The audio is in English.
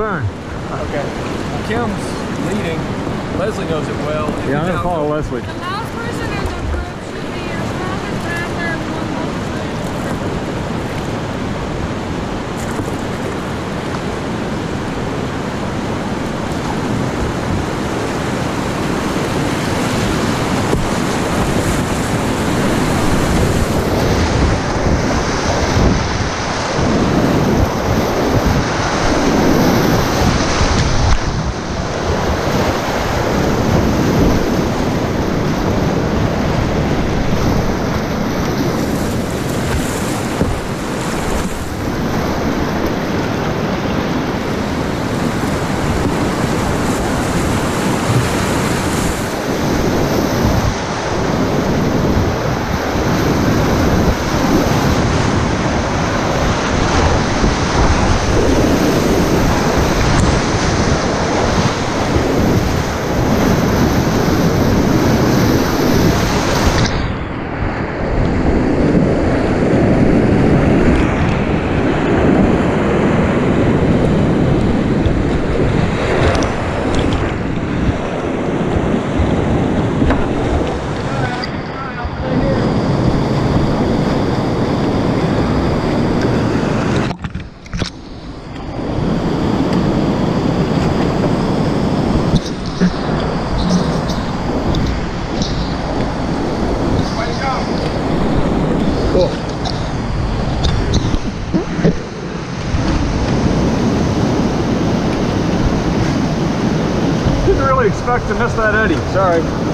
turn. Okay. Kim's leading. Lesley knows it well. Yeah, I'm gonna follow Lesley. The last person in the group should be your strongest driver and one more. Expect to miss that eddy. Sorry.